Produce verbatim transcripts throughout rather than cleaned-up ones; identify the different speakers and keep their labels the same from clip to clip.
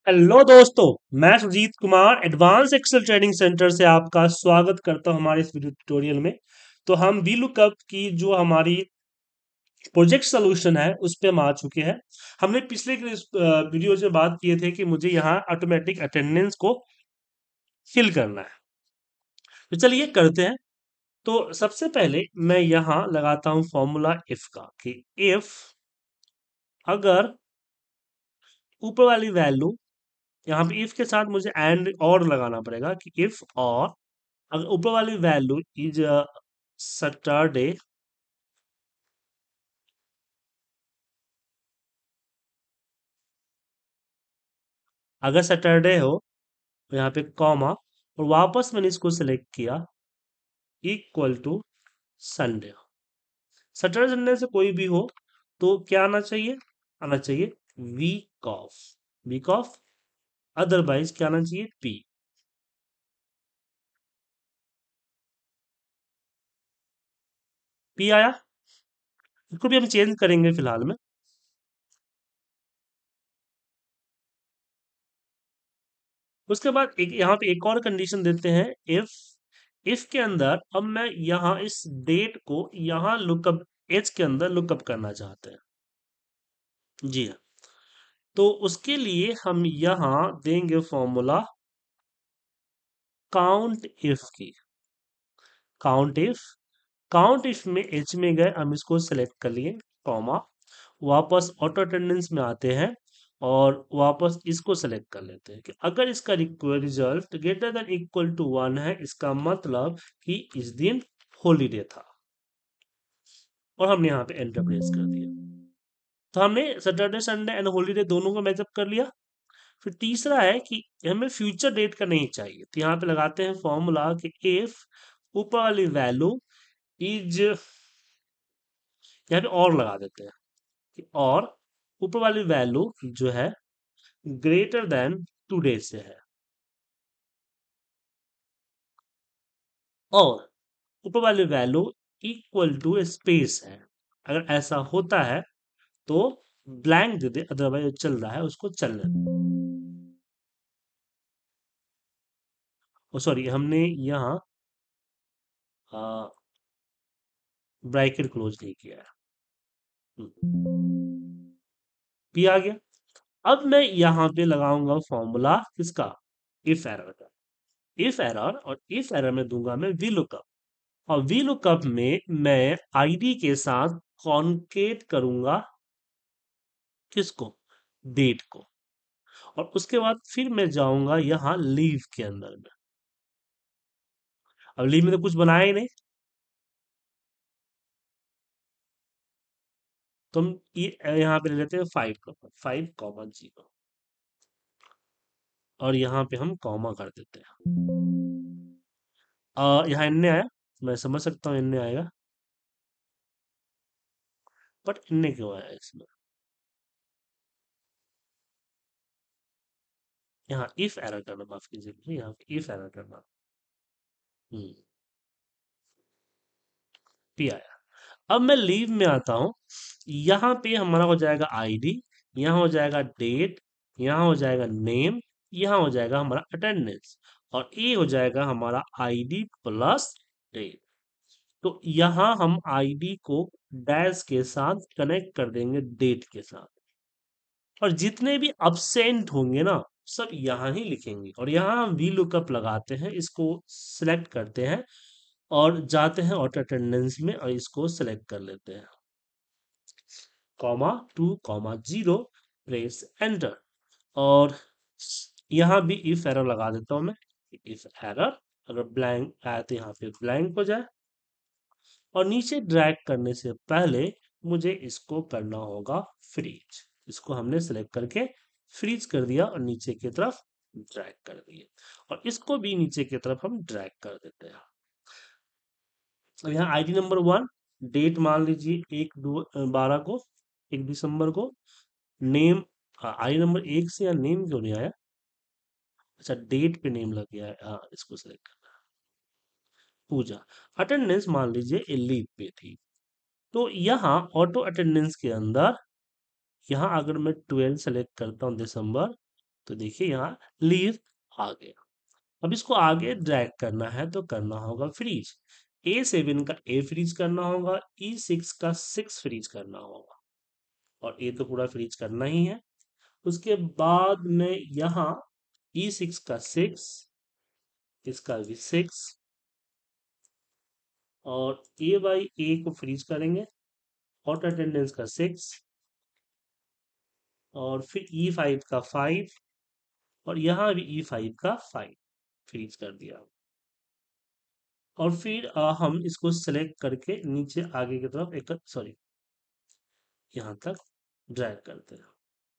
Speaker 1: Hello दोस्तों। मैं Sujit Kumar advance excel training centre से आपका स्वागत करता हूं हमारे इस वीडियो ट्यूटोरियल में। तो हम वी लुकअप की जो हमारी प्रोजेक्ट सोल्यूशन है उस पे हम आ चुके हैं। हमने पिछले के इस, अ, वीडियो में बात किए थे कि मुझे यहाँ ऑटोमेटिक अटेंडेंस को फिल करना है। तो चलिए करते हैं। तो सबसे पहले मैं यहाँ लगाता हूँ फॉर्मूला इफ का कि इफ अगर ऊपर वाली वैल्यू, यहाँ पे इफ के साथ मुझे एंड और लगाना पड़ेगा कि इफ और अगर ऊपर वाली वैल्यू इज सैटरडे अगर सैटरडे हो तो यहाँ पे कॉमा और वापस मैंने इसको सिलेक्ट किया equal to Sunday. Saturday Sunday से कोई भी हो तो क्या आना चाहिए? आना चाहिए week off. Week off otherwise क्या आना चाहिए? पी। पी आया। इसको भी हम चेंज करेंगे फिलहाल में। उसके बाद एक यहाँ पे एक और कंडीशन देते हैं इफ इफ के अंदर अब मैं यहाँ इस डेट को यहाँ लुकअप एच के अंदर लुकअप करना चाहते हैं। जी हाँ। तो उसके लिए हम यहाँ देंगे फॉर्मूला काउंट इफ की। काउंट इफ काउंट इफ में एच में गए, हम इसको सेलेक्ट कर लिए कॉमा, वापस ऑटो अटेंडेंस में आते हैं और वापस इसको सेलेक्ट कर लेते हैं कि अगर इसका result greater than equal to one है, इसका मतलब कि इस दिन हॉलीडे था। और हमने यहाँ पे एंटर प्रेस कर दिया। तो हमने सैटरडे संडे एंड हॉलीडे दोनों को मैचअप कर लिया। फिर तीसरा है कि हमें फ्यूचर डेट का नहीं चाहिए, तो यहाँ पे लगाते हैं फॉर्मूला कि इफ ऊपर वाली वैल्यू इज, यहाँ पे और लगा देते हैं कि और ऊपर वाली वैल्यू जो है ग्रेटर देन टू डेज से है, और ऊपर वाली वैल्यू इक्वल टू स्पेस है। अगर ऐसा होता है तो ब्लैंक दे दे, अदरवाइज जो चल रहा है उसको चलने दे। ओ सॉरी, हमने यहाँ ब्रैकेट क्लोज नहीं किया है। पी आ गया। अब मैं यहाँ पे लगाऊंगा फॉर्मूला किसका? इफ एरर का। इफ एरर, और इफ एरर में दूंगा मैं वी लुकअप, और वी लुकअप में मैं आईडी के साथ कॉन्केट करूंगा किसको? डेट को। और उसके बाद फिर मैं जाऊंगा यहाँ लीव के अंदर में। अब लीव में तो कुछ बनाया ही नहीं, तो हम ये यहाँ पे ले लेते हैं five comma five comma zero, और यहाँ पे हम कॉमा कर देते हैं। आ, यहाँ इनने आया, मैं समझ सकता हूँ इनने आएगा, बट इनने क्यों आया इसमें? यहाँ इफ एरर करना, माफ कीजिए, यहाँ पे इफ एरर करना। हम्म, पी आया। अब मैं लीव में आता हूं। यहाँ पे हमारा हो जाएगा आईडी, यहाँ हो जाएगा डेट, यहाँ हो जाएगा नेम, यहाँ हो जाएगा हमारा अटेंडेंस, और ये हो जाएगा हमारा आईडी प्लस डेट। तो यहाँ हम आईडी को डैश के साथ कनेक्ट कर देंगे डेट के साथ, और जितने भी अब्सेंट होंगे ना सब यहाँ ही लिखेंगे, और यहाँ हम वी लुकअप लगाते हैं, इसको सिलेक्ट करते हैं और जाते हैं ऑटो अटेंडेंस में और इसको सिलेक्ट कर लेते हैं, comma two comma zero, press enter. और यहाँ भी इफ एरर लगा देता हूं मैं। इफ एरर अगर ब्लैंक आए तो यहाँ पे ब्लैंक हो जाए, और नीचे ड्रैग करने से पहले मुझे इसको करना होगा फ्रीज। इसको हमने सेलेक्ट करके फ्रीज कर दिया और नीचे की तरफ ड्रैग कर दिए, और इसको भी नीचे की तरफ हम ड्रैग कर देते हैं। अब यहाँ आईडी नंबर वन, डेट मान लीजिए एक दो अ, बारह को, एक दिसंबर को। नेम, आई नंबर एक से या नेम क्यों नहीं आया? अच्छा, डेट पे नेम लग गया है, हाँ इसको सेलेक्ट करना। पूजा। अटेंडेंस मान लीजिए ये लीव पे थी, तो यहाँ ऑटो अटेंडेंस के अंदर यहाँ अगर मैं ट्वेल्व सेलेक्ट करता हूँ दिसंबर, तो देखिए यहाँ लीव आ गया। अब इसको आगे ड्रैग करना है तो करना होगा फ्रीज। ए सेवन का ए फ्रीज करना होगा, ई सिक्स का सिक्स फ्रीज करना होगा, और ए तो पूरा फ्रीज करना ही है। उसके बाद में यहाँ ई सिक्स का सिक्स, इसका भी सिक्स, और ए बाई ए को फ्रीज करेंगे, हॉट अटेंडेंस का सिक्स, और फिर ई फाइव का फाइव, और यहाँ भी ई फाइव का फाइव फ्रीज कर दिया। और फिर अ, हम इसको सेलेक्ट करके नीचे आगे की तरफ एक, सॉरी, यहाँ तक ड्रैग करते हैं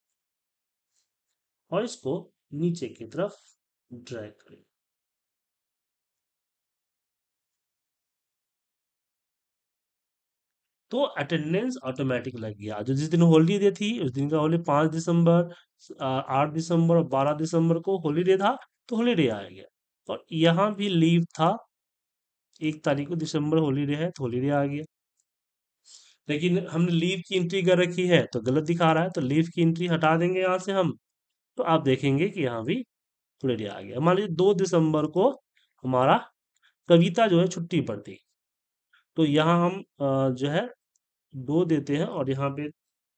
Speaker 1: और इसको नीचे की तरफ ड्रैग करें। तो अटेंडेंस ऑटोमेटिक लग गया। जो जिस दिन हॉलीडे थी उस दिन का हॉलीडे पाँच दिसंबर, आ, आठ दिसंबर और बारह दिसंबर को हॉलीडे था, तो हॉलीडे आ गया। और यहाँ भी लीव था, एक तारीख को दिसंबर हॉलीडे है तो हॉलीडे आ गया। लेकिन हमने लीव की एंट्री कर रखी है तो गलत दिखा रहा है, तो लीव की एंट्री हटा देंगे यहाँ से हम। तो आप देखेंगे कि यहाँ भी हॉलीडे आ गया। मान लीजिए दो दिसंबर को हमारा कविता जो है छुट्टी पर थी, तो यहाँ हम अ, जो है दो देते हैं और यहाँ पे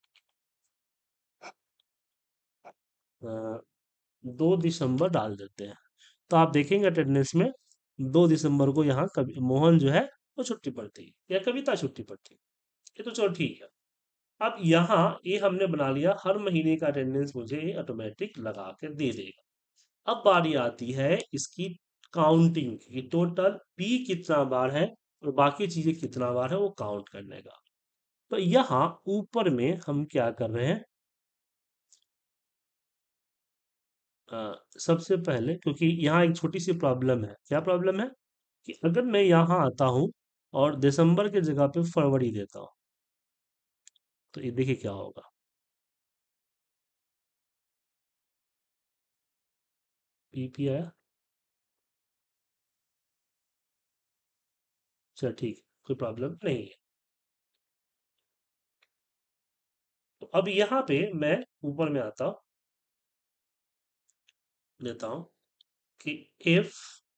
Speaker 1: अ, दो दिसंबर डाल देते हैं। तो आप देखेंगे अटेंडेंस में दो दिसंबर को यहाँ कवि मोहन जो है वो छुट्टी पर थी या कविता छुट्टी पर थी। ये तो चलो ठीक है। अब यहाँ ये हमने बना लिया, हर महीने का अटेंडेंस मुझे ये ऑटोमेटिक लगा के दे देगा। अब बारी आती है इसकी काउंटिंग की, टोटल पी कितना बार है और बाकी चीजें कितना बार है वो काउंट करने का। तो यहाँ ऊपर में हम क्या कर रहे हैं, अ, सबसे पहले, क्योंकि यहाँ एक छोटी सी प्रॉब्लम है। क्या प्रॉब्लम है कि अगर मैं यहाँ आता हूँ और दिसंबर की जगह पे फरवरी देता हूँ, तो ये देखिए क्या होगा। पीपी आया, चल ठीक है, कोई प्रॉब्लम नहीं है। तो अब यहाँ पे मैं ऊपर में आता हूँ, लेता हूँ कि इफ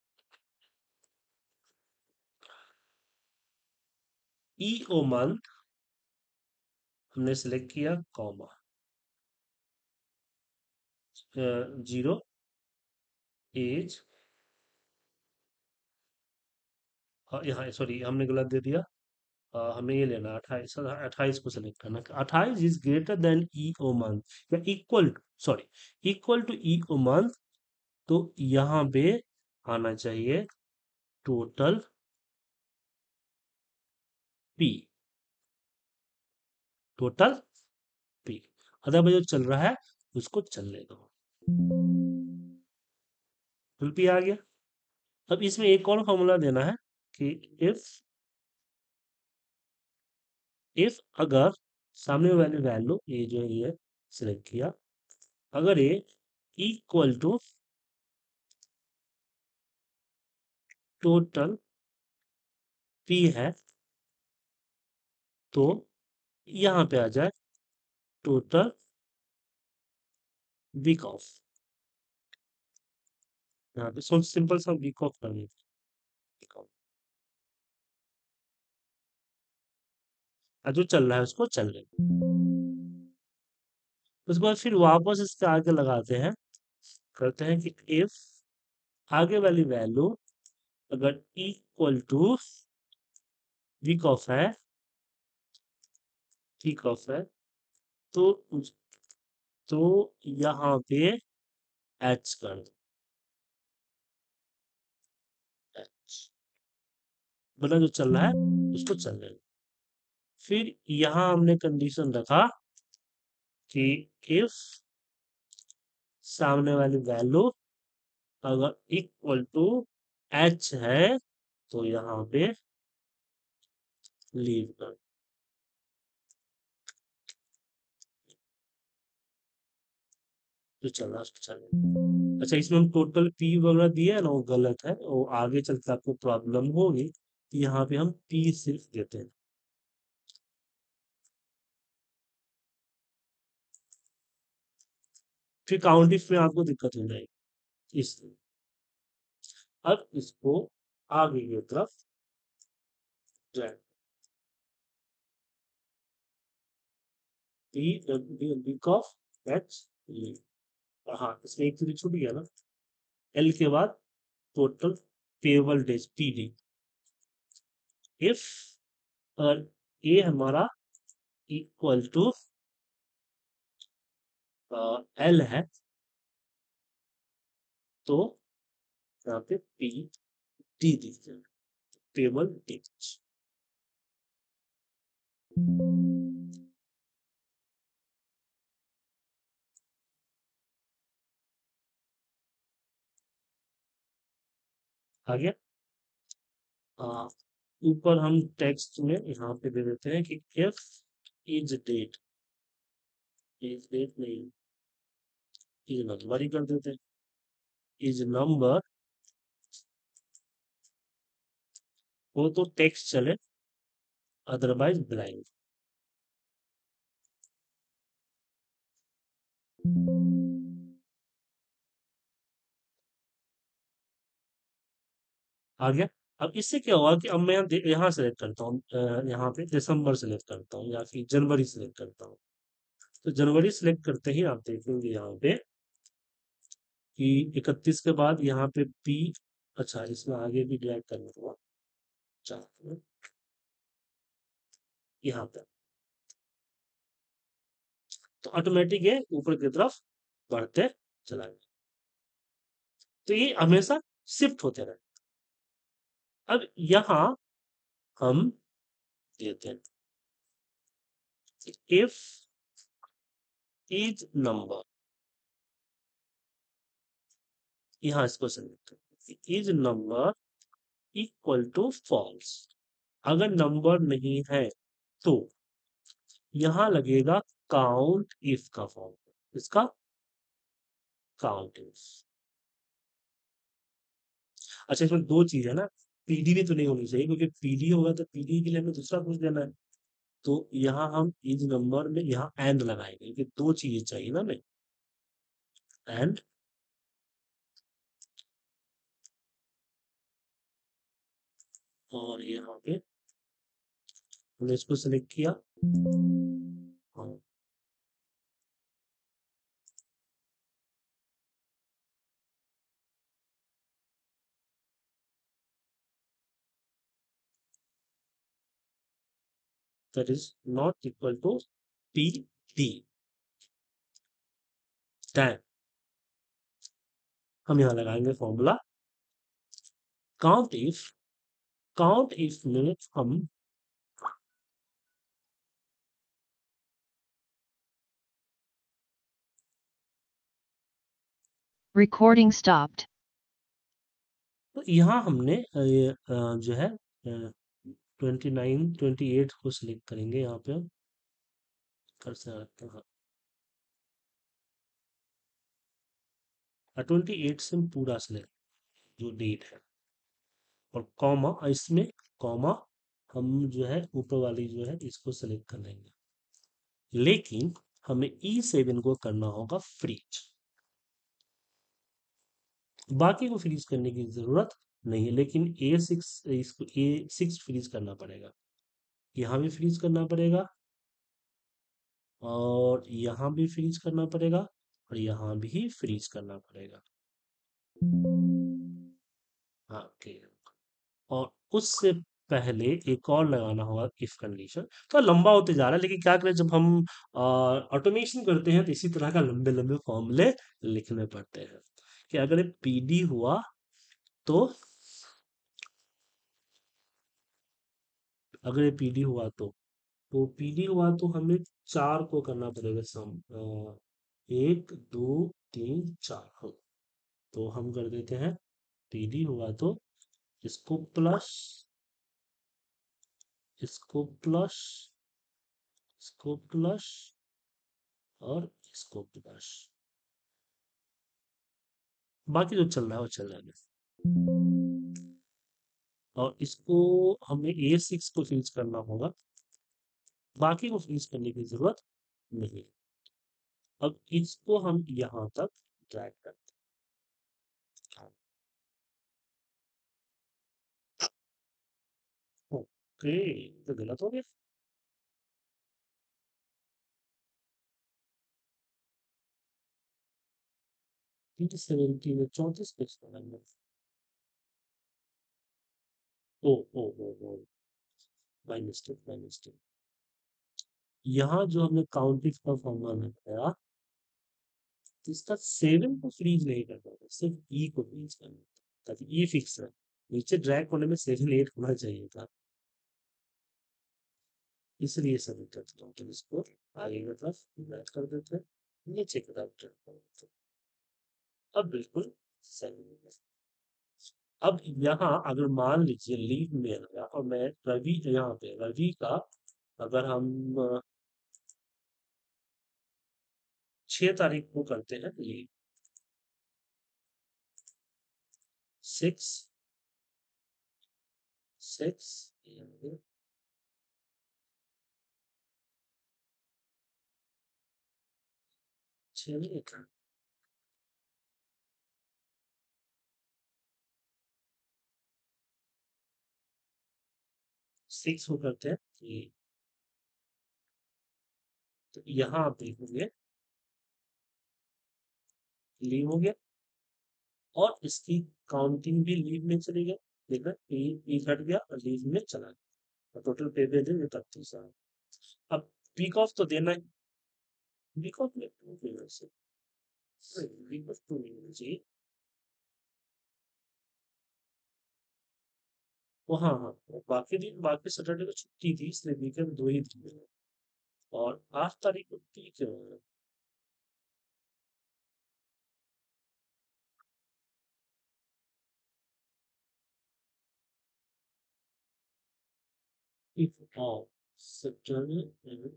Speaker 1: ई ओ मंथ हमने सेलेक्ट किया, कॉमा जीरो एज, यहाँ सॉरी हमने गलत दे दिया। अ, हमें ये लेना अट्ठाईस, अट्ठाईस को सेलेक्ट करना। अट्ठाईस is greater than E O month या equal to, sorry, equal to E O month. तो यहाँ पे आना चाहिए total P, total P. Otherwise जो चल रहा है उसको चलने दो। फुल पी आ गया। अब इसमें एक और फॉर्मूला देना है कि इफ इफ अगर सामने वाली वैल्यू ये जो है ये सिलेक्ट किया, अगर ये इक्वल टू टोटल पी है, तो यहाँ पे आ जाए टोटल वीक ऑफ। यहाँ पे सिंपल सा वीक ऑफ कर देते हैं। और जो चल रहा है उसको चल रहे हैं। उसके बाद फिर वापस इसके आगे लगाते हैं, करते हैं कि इफ आगे वाली वैल्यू अगर इक्वल टू वीक ऑफ है, वीक ऑफ है, तो तो यहाँ पे एच कर दो, एच, मतलब जो चल रहा है उसको चलने दो। फिर यहाँ हमने कंडीशन रखा कि इफ सामने वाली वैल्यू अगर इक्वल टू एच है, तो यहाँ पे लीव कर, जो चल रहा है उसको चलने। अच्छा, इसमें हम टोटल पी वगैरह दिया है ना, वो गलत है, वो आगे चलकर आपको प्रॉब्लम होगी। यहाँ पे हम पी सिर्फ देते हैं। फिर काउंट इफ में आपको दिक्कत हो जाएगी इसलिए। अब इसको आगे की तरफ drag, B B of H E. हाँ, इसमें एक चीज छूट गया ना, एल के बाद total payable days PD. If A हमारा इक्वल टू एल है तो यहाँ पे पी डी दीजिए, पेबल डेज। आ गया। आ, ऊपर हम टेक्स्ट में यहाँ पे दे देते हैं कि if is date, is date नहीं, इज नंबर ही कर देते हैं, इज नंबर वो तो टेक्स्ट चले, अदरवाइज ब्लैंक। आ गया। अब इससे क्या होगा कि अब मैं यहाँ यहाँ सेलेक्ट करता हूँ, अ, यहाँ पे दिसंबर सेलेक्ट करता हूँ या फिर जनवरी सेलेक्ट करता हूँ। तो जनवरी सेलेक्ट करते ही आप देखेंगे यहाँ पे कि इकतीस के बाद यहाँ पे पी, अच्छा इसमें आगे भी ड्रैग करना होगा, चार यहाँ पे, तो ऑटोमेटिक ये ऊपर की तरफ बढ़ते चला गया। तो ये हमेशा शिफ्ट होते रहे। अब यहाँ हम देते हैं इफ इज नंबर, यहाँ इसको सेलेक्ट करें, is number equal to false. अगर नंबर नहीं है तो यहां लगेगा काउंट इफ का फॉर्म, इसका काउंट इफ। अच्छा, इसमें दो चीज है ना, पीडी भी तो नहीं होनी चाहिए, क्योंकि पीडी होगा तो पीडी के लिए हमें दूसरा कुछ देना है। तो यहाँ हम इज नंबर में यहाँ एंड लगाएंगे, क्योंकि दो चीजें चाहिए ना हमें, एंड और यहाँ पे हमने इसको सिलेक्ट किया, that is not equal to P D. Time हम यहाँ लगाएंगे formula count if, count if में हम
Speaker 2: Recording stopped.
Speaker 1: तो यहाँ हमने अ, ये, अ, जो है ट्वेंटी नाइन ट्वेंटी एट को सिलेक्ट करेंगे, यहाँ पे हम कर सकते हैं ट्वेंटी एट से हम पूरा सिलेक्ट जो डेट है, और कॉमा इसमें कॉमा हम जो है ऊपर वाली जो है इसको सेलेक्ट कर लेंगे, लेकिन हमें ई सेवन को करना होगा फ्रीज, बाकी को फ्रीज करने की जरूरत नहीं है, लेकिन ए सिक्स इसको ए सिक्स फ्रीज करना पड़ेगा, यहाँ भी फ्रीज करना पड़ेगा और यहाँ भी फ्रीज करना पड़ेगा और यहाँ भी फ्रीज करना पड़ेगा। हाँ, ओके। और उससे पहले एक और लगाना होगा इफ कंडीशन। तो लंबा होते जा रहा है, लेकिन क्या करें, जब हम ऑटोमेशन करते हैं तो इसी तरह का लंबे लंबे फॉर्मूले लिखने पड़ते हैं कि अगर पीडी हुआ तो, अगर ये पीडी हुआ तो तो पीडी हुआ तो हमें चार को करना पड़ेगा सम, अ, एक दो तीन चार हो, तो हम कर देते हैं पीडी हुआ तो इसको प्लस, इसको प्लस, इसको प्लस और इसको प्लस, बाकी जो चल रहा है वो चल रहा है। और इसको हमें ए सिक्स को फ्रीज करना होगा, बाकी को फ्रीज करने की जरूरत नहीं। अब इसको हम यहाँ तक ड्रैग करते हैं। ओके, तो गलत हो गया। सेवेंटी में चौंतीस पेज बनाएंगे। ओ ओ ओ ओ बाय मिस्टेक, बाय मिस्टेक। यहाँ जो हमने काउंटिंग का फॉर्मूला लगाया, इसका सेवन को फ्रीज नहीं करना था, सिर्फ ई को फ्रीज करना था, ताकि ई फिक्स है। नीचे ड्रैग होने में सेवन एट होना चाहिए था, इसलिए सब करता हूँ। तो इसको आगे की तरफ ड्रैग कर देते हैं, नीचे की तरफ ड्रैग कर देते हैं। अब बिल्कुल सही है। अब यहाँ अगर मान लीजिए लीव में आया और मैं रवि, यहाँ पे रवि का अगर हम छह तारीख को करते हैं लीव, सिक्स सिक्स छह नहीं था, सिक्स को करते हैं लीव। तो यहाँ आप देखोगे लीव हो गया और इसकी काउंटिंग भी लीव में चली गई। देखा, ई घट गया और लीव में चला गया, टोटल पे दे दें इकतीस। अब वीक ऑफ तो देना है, वीक ऑफ में टू देना से वीक ऑफ टू नहीं होना चाहिए। वो हाँ हाँ, वो बाकी दिन, बाकी सैटरडे को छुट्टी थी, इसलिए वीकेंड दो ही दिन है। और आठ तारीख को ठीक है। If all Saturday and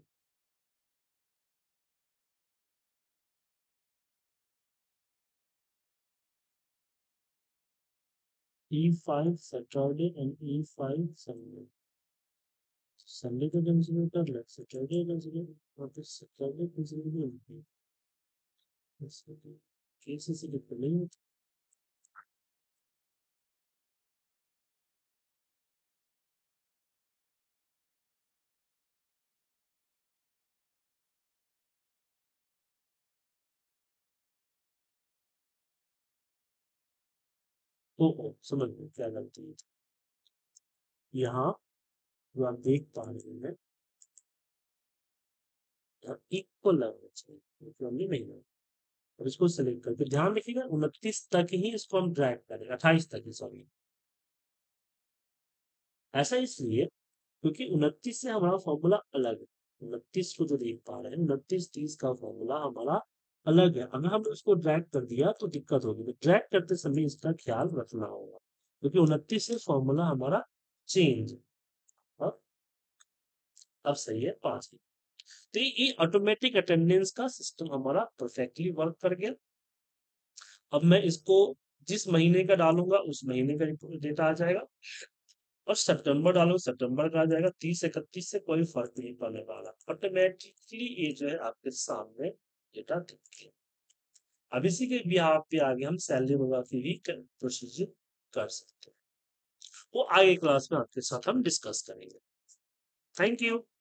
Speaker 1: E five Saturday and E five Sunday, Sunday का कंसीडर कर ले, सैटरडे कंसीडर, और फिर सैटरडे कंसीडर नहीं होती, केस ऐसे डिफरेंट नहीं होता। ओ ओ समझ गए क्या गलती है। यहाँ जो आप देख पा रहे हैं, इक्वल होना चाहिए, इक्वली नहीं है। और इसको सेलेक्ट करके ध्यान रखिएगा, उनतीस तक ही इसको हम ड्रैग करें, अट्ठाईस तक ही, सॉरी। ऐसा इसलिए क्योंकि उनतीस से हमारा फॉर्मूला अलग है। उनतीस को जो देख पा रहे हैं, उनतीस तीस का फॉर्मूला हमारा अलग है। अगर हम उसको ड्रैग कर दिया तो दिक्कत होगी, तो ड्रैग करते समय इसका ख्याल रखना होगा, क्योंकि उनतीस से फॉर्मूला हमारा चेंज। अब अब सही है पांच। तो ये ऑटोमेटिक अटेंडेंस का सिस्टम हमारा परफेक्टली वर्क कर गया। अब मैं इसको जिस महीने का डालूंगा उस महीने का डेटा आ जाएगा, और सितंबर डालो सितंबर का आ जाएगा। तीस इकतीस से कोई फर्क नहीं पड़ने वाला, ऑटोमेटिकली ये जो है आपके सामने डेटा दिख गया। अब इसी के बिहाफ पे आगे हम सैलरी वगैरह की भी प्रोसीजर कर सकते हैं, वो आगे क्लास में आपके साथ हम डिस्कस करेंगे। Thank you.